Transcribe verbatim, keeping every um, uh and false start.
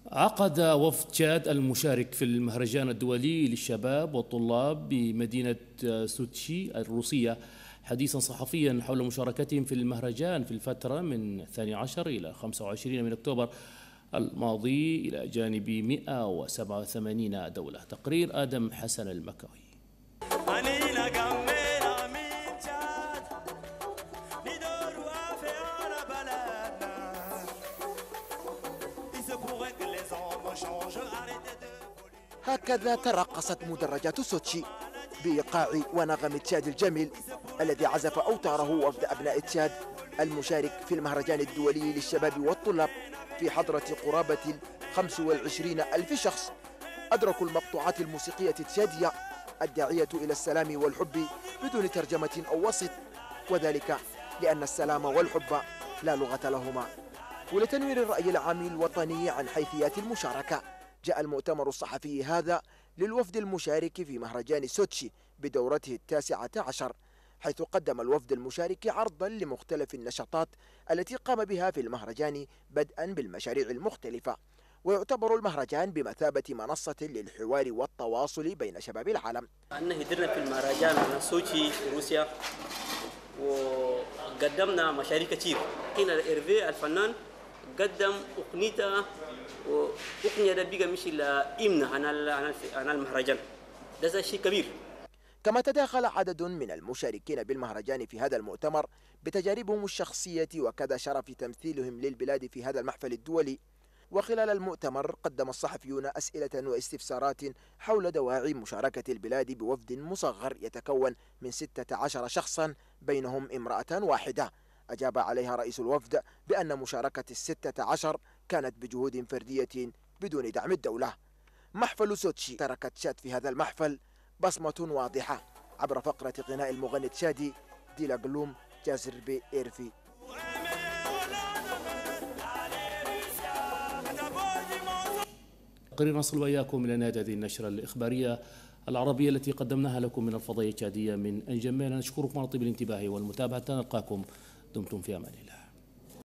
عقد وفد تشاد المشارك في المهرجان الدولي للشباب والطلاب بمدينة سوتشي الروسية حديثا صحفيا حول مشاركتهم في المهرجان في الفترة من الثاني عشر إلى خمسة وعشرين من أكتوبر الماضي إلى جانب مئة وسبعة وثمانين دولة. تقرير آدم حسن المكوي. هكذا ترقصت مدرجات سوتشي بإيقاع ونغم تشاد الجميل الذي عزف أوتاره وفد أبناء تشاد المشارك في المهرجان الدولي للشباب والطلاب في حضرة قرابة الخمس والعشرين ألف شخص أدركوا المقطوعات الموسيقية التشادية الداعية إلى السلام والحب بدون ترجمة أو وسط، وذلك لأن السلام والحب لا لغة لهما. ولتنوير الرأي العام الوطني عن حيثيات المشاركة، جاء المؤتمر الصحفي هذا للوفد المشارك في مهرجان سوتشي بدورته التاسعة عشر، حيث قدم الوفد المشارك عرضا لمختلف النشاطات التي قام بها في المهرجان بدءا بالمشاريع المختلفة. ويعتبر المهرجان بمثابة منصة للحوار والتواصل بين شباب العالم. أننا هدرنا في المهرجان على سوتشي في روسيا وقدمنا مشاريع كثير. هنا إيرفي الفنان قدم أغنيته وأغنية ده بقى مش إلا إمنا عن المهرجان، ده شيء كبير. كما تداخل عدد من المشاركين بالمهرجان في هذا المؤتمر بتجاربهم الشخصية وكذا شرف تمثيلهم للبلاد في هذا المحفل الدولي. وخلال المؤتمر قدم الصحفيون أسئلة واستفسارات حول دواعي مشاركة البلاد بوفد مصغر يتكون من ستة عشر شخصا بينهم امرأة واحدة. أجاب عليها رئيس الوفد بأن مشاركة الستة عشر كانت بجهود فردية بدون دعم الدولة. محفل سوتشي تركت تشاد في هذا المحفل بصمة واضحة عبر فقرة غناء المغني التشادي ديلا جلوم جازر بي إيرفي. تقرير نصل وإياكم إلى نهاية هذه النشرة الإخبارية العربية التي قدمناها لكم من الفضائية التشادية من أنجمينا. نشكركم على طيب الانتباه والمتابعة، نلقاكم، دمتم في أمان الله.